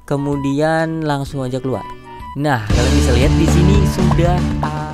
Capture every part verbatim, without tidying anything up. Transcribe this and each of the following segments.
kemudian langsung aja keluar. Nah, kalian bisa lihat di sini sudah uh,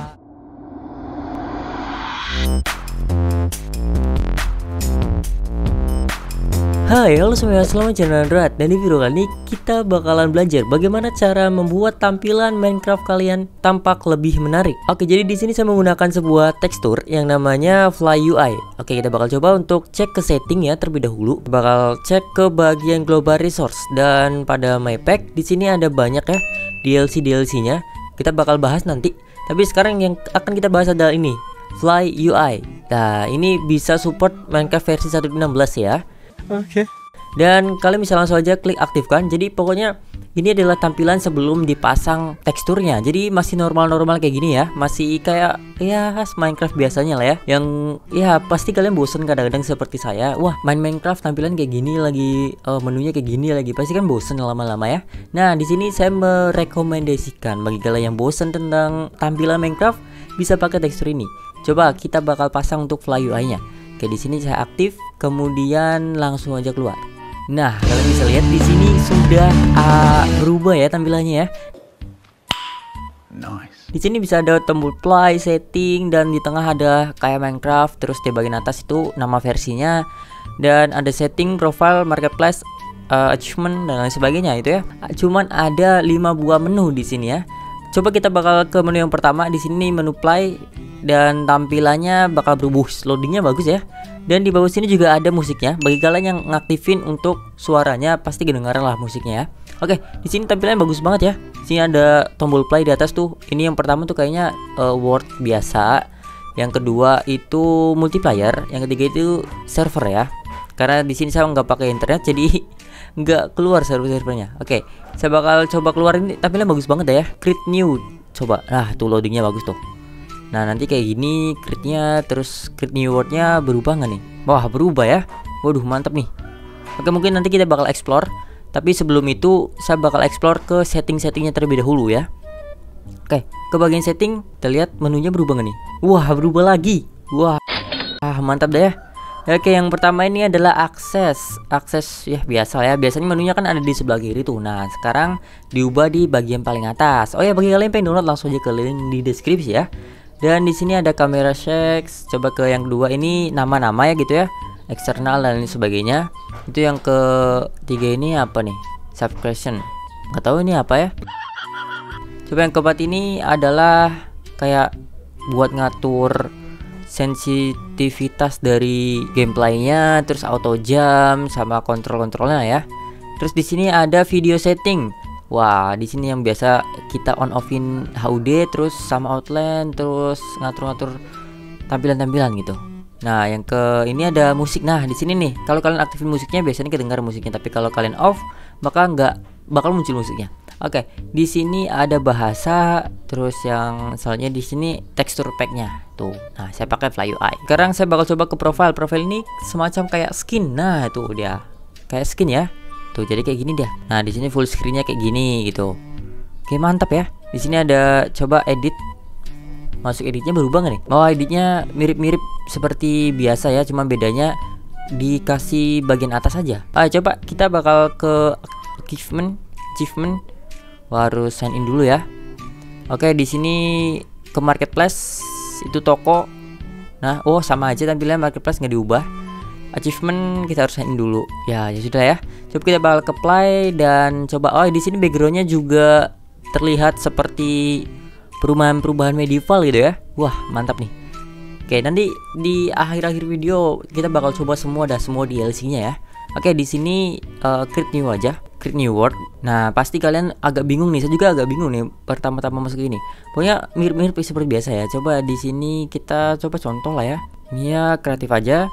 Hai, halo semuanya, selamat channel Android. Dan di video kali ini kita bakalan belajar bagaimana cara membuat tampilan Minecraft kalian tampak lebih menarik. Oke, jadi di sini saya menggunakan sebuah tekstur yang namanya Fly U I. Oke, kita bakal coba untuk cek ke setting ya terlebih dahulu. Bakal cek ke bagian global resource dan pada my pack di sini ada banyak ya D L C D L C-nya. Kita bakal bahas nanti. Tapi sekarang yang akan kita bahas adalah ini, Fly U I. Nah, ini bisa support Minecraft versi satu titik enam belas ya. Oke. Okay. Dan kalian bisa langsung aja klik aktifkan. Jadi pokoknya ini adalah tampilan sebelum dipasang teksturnya. Jadi masih normal-normal kayak gini ya. Masih kayak ya Minecraft biasanya lah ya. Yang ya pasti kalian bosen kadang-kadang seperti saya. Wah, main Minecraft tampilan kayak gini lagi, uh, menunya kayak gini lagi. Pasti kan bosen lama-lama ya. Nah, di sini saya merekomendasikan bagi kalian yang bosen tentang tampilan Minecraft bisa pakai tekstur ini. Coba kita bakal pasang untuk Fly U I-nya. Oke, di sini saya aktif, kemudian langsung aja keluar. Nah, kalian bisa lihat di sini sudah uh, berubah ya tampilannya ya. Nice. Di sini bisa ada tombol play, setting, dan di tengah ada kayak Minecraft. Terus di bagian atas itu nama versinya, dan ada setting, profile, marketplace, uh, achievement, dan lain sebagainya itu ya. Cuman ada lima buah menu di sini ya. Coba kita bakal ke menu yang pertama. Di sini menu play dan tampilannya bakal berubah, loadingnya bagus ya. Dan di bawah sini juga ada musiknya. Bagi kalian yang ngaktifin untuk suaranya pasti kedengaran lah musiknya ya. Oke, di sini tampilannya bagus banget ya. Di sini ada tombol play di atas tuh. Ini yang pertama tuh kayaknya uh, word biasa. Yang kedua itu multiplayer. Yang ketiga itu server ya. Karena di sini saya nggak pakai internet jadi nggak keluar server-servernya. Oke, saya bakal coba keluarin. Tampilannya bagus banget ya. Create new. Coba. Nah, tuh loadingnya bagus tuh. Nah, nanti kayak gini create-nya, terus create new word-nya berubah nggak nih? Wah, berubah ya. Waduh, mantap nih. Oke, mungkin nanti kita bakal explore. Tapi sebelum itu saya bakal explore ke setting-settingnya terlebih dahulu ya. Oke, ke bagian setting kita lihat menunya berubah nggak nih? Wah, berubah lagi. Wah, ah, mantap deh ya. Oke, yang pertama ini adalah akses. Akses ya biasa ya. Biasanya menunya kan ada di sebelah kiri tuh. Nah, sekarang diubah di bagian paling atas. Oh ya, bagi kalian yang pengen download langsung aja ke link di deskripsi ya. Dan di sini ada kamera shakes. Coba ke yang kedua ini nama-nama ya gitu ya. Eksternal dan lain sebagainya. Itu yang ketiga ini apa nih? Subscription. Nggak tahu ini apa ya. Coba yang keempat ini adalah kayak buat ngatur sensitivitas dari gameplaynya, terus auto jump sama kontrol-kontrolnya ya. Terus di sini ada video setting. Wah, di sini yang biasa kita on offin H U D terus sama outline, terus ngatur-ngatur tampilan-tampilan gitu. Nah, yang ke ini ada musik. Nah, di sini nih, kalau kalian aktifin musiknya biasanya kedengar musiknya, tapi kalau kalian off maka nggak bakal muncul musiknya. Oke, di sini ada bahasa, terus yang soalnya di sini tekstur packnya tuh. Nah, saya pakai Fly U I. Sekarang saya bakal coba ke profile. Profile ini semacam kayak skin. Nah, itu dia. Kayak skin ya. Tuh, jadi kayak gini dia. Nah, di sini full screen-nya kayak gini gitu. Oke, mantap ya. Di sini ada coba edit. Masuk editnya berubah nggak nih? Oh, editnya mirip-mirip seperti biasa ya, cuma bedanya dikasih bagian atas aja. Ah, coba kita bakal ke achievement, achievement. Wah, harus sign in dulu ya. Oke, di sini ke marketplace itu toko. Nah, oh sama aja tampilannya marketplace nggak diubah. Achievement kita harus sign in dulu. Ya, ya sudah ya. Coba kita bakal ke play dan coba. Oh, di sini backgroundnya juga terlihat seperti perumahan-perumahan medieval gitu ya. Wah, mantap nih. Oke, nanti di akhir-akhir video kita bakal coba semua dah semua D L C-nya ya. Oke, di sini uh, create new aja, create new word. Nah, pasti kalian agak bingung nih. Saya juga agak bingung nih pertama-tama masuk ini. Pokoknya mirip-mirip seperti biasa ya. Coba di sini kita coba contoh lah ya. Ini ya kreatif aja.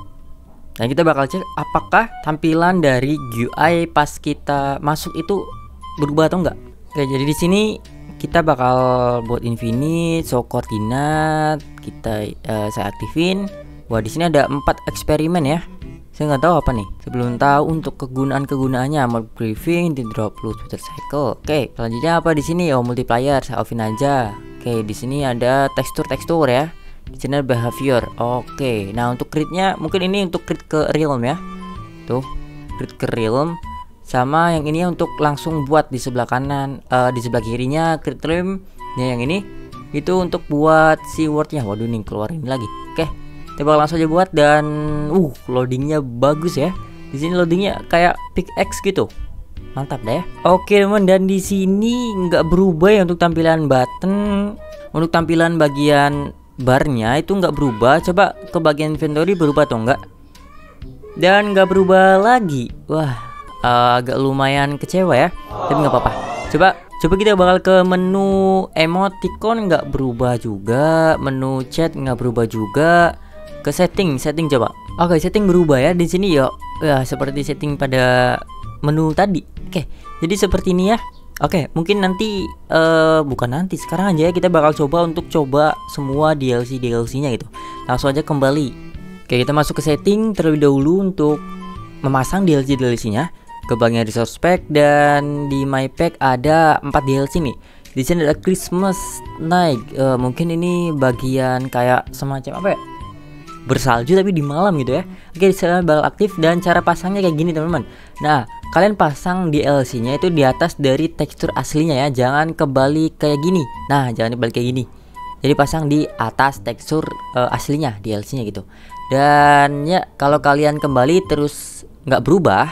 Dan kita bakal cek apakah tampilan dari U I pas kita masuk itu berubah atau enggak. Oke, jadi di sini kita bakal buat infinite, show koordinat, kita uh, saya aktifin. Wah, di sini ada empat eksperimen ya. Saya nggak tahu apa nih. Sebelum tahu untuk kegunaan-kegunaannya, mode briefing, di drop load Twitter cycle. Oke, selanjutnya apa di sini? Oh, multiplayer, saya offin aja. Oke, di sini ada tekstur-tekstur ya. Di sini ada behavior. Oke, nah untuk create-nya mungkin ini untuk create ke realm ya. Tuh, create ke realm. Sama yang ini untuk langsung buat di sebelah kanan, uh, di sebelah kirinya Create Trim. Nah, yang ini itu untuk buat si wordnya. Waduh nih keluarin lagi. Oke, kita bakal langsung aja buat dan uh loadingnya bagus ya. Di sini loadingnya kayak pickaxe gitu. Mantap deh. Oke teman, dan di sini nggak berubah ya untuk tampilan button. Untuk tampilan bagian barnya itu nggak berubah. Coba ke bagian inventory berubah atau enggak? Dan nggak berubah lagi. Wah, uh, agak lumayan kecewa ya. Tapi nggak apa-apa. Coba coba kita bakal ke menu emoticon, nggak berubah juga. Menu chat nggak berubah juga. Ke setting, setting coba. Oke, setting berubah ya di sini ya. Ya seperti setting pada menu tadi. Oke, jadi seperti ini ya. Oke, mungkin nanti uh, bukan nanti, sekarang aja ya kita bakal coba untuk coba semua D L C D L C-nya gitu. Langsung aja kembali. Oke, kita masuk ke setting terlebih dahulu untuk memasang D L C D L C-nya. Ke bagian resource pack, dan di my pack ada empat D L C nih. Di sini ada Christmas Night. Uh, mungkin ini bagian kayak semacam apa ya? Bersalju tapi di malam gitu ya. Oke, saya bakal aktif dan cara pasangnya kayak gini teman-teman. Nah, kalian pasang D L C-nya itu di atas dari tekstur aslinya ya. Jangan kebalik kayak gini. Nah, jangan dibalik kayak gini. Jadi pasang di atas tekstur uh, aslinya D L C-nya gitu. Dan ya kalau kalian kembali terus nggak berubah.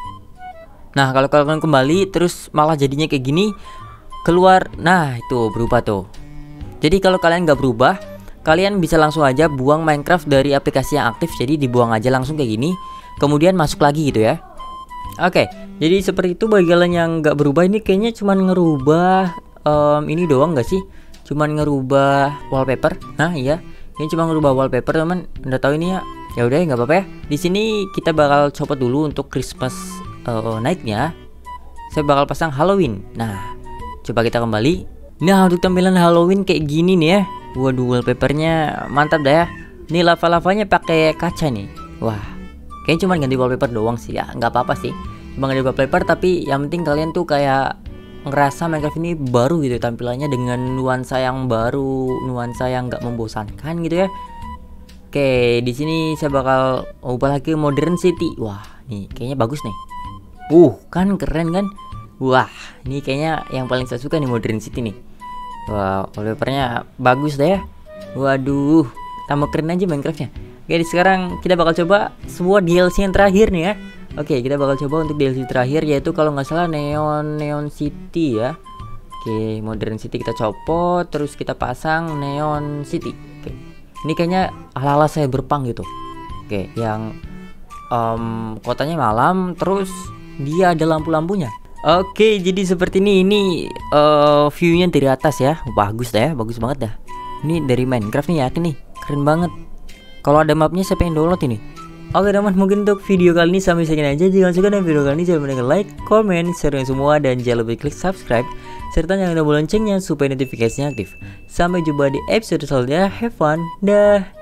Nah, kalau kalian kembali terus malah jadinya kayak gini, keluar. Nah, itu berubah tuh. Jadi kalau kalian nggak berubah, kalian bisa langsung aja buang Minecraft dari aplikasi yang aktif. Jadi dibuang aja langsung kayak gini, kemudian masuk lagi gitu ya. Oke, jadi seperti itu. Bagi kalian yang nggak berubah, ini kayaknya cuman ngerubah um, ini doang nggak sih? Cuman ngerubah wallpaper. Nah iya, ini cuma ngerubah wallpaper teman. Udah tahu ini ya? Ya udah, nggak apa-apa ya. Di sini kita bakal copot dulu untuk Christmas uh, night-nya. Saya bakal pasang Halloween. Nah, coba kita kembali. Nah, untuk tampilan Halloween kayak gini nih ya. Waduh, wallpapernya mantap dah ya. Ini lava-lavanya pakai kaca nih. Wah, kayaknya cuma ganti wallpaper doang sih ya. Nggak apa-apa sih, cuma ganti wallpaper, tapi yang penting kalian tuh kayak ngerasa Minecraft ini baru gitu tampilannya, dengan nuansa yang baru, nuansa yang nggak membosankan gitu ya. Oke, di sini saya bakal ubah lagi Modern City. Wah, nih kayaknya bagus nih. Uh, kan keren kan? Wah, ini kayaknya yang paling saya suka nih Modern City nih. Wah, wallpapernya bagus deh ya. Waduh, tambah keren aja Minecraftnya. Oke, sekarang kita bakal coba semua D L C yang terakhir nih ya. Oke, kita bakal coba untuk D L C terakhir, yaitu kalau nggak salah Neon Neon City ya. Oke, Modern City kita copot, terus kita pasang Neon City. Oke, ini kayaknya ala-ala saya berpang gitu. Oke, yang um, kotanya malam, terus dia ada lampu-lampunya. Oke, jadi seperti ini. Ini uh, view-nya dari atas ya. Bagus dah ya, bagus banget dah. Ini dari Minecraft nih, yakin nih, keren banget. Kalau ada mapnya saya pengen download ini. Oke teman, mungkin untuk video kali ini sampai sini aja. Jika suka dengan video kali ini, jangan lupa like, comment, share semua, dan jangan lupa klik subscribe serta nyalakan tombol loncengnya supaya notifikasinya aktif. Sampai jumpa di episode selanjutnya. Have fun, dah.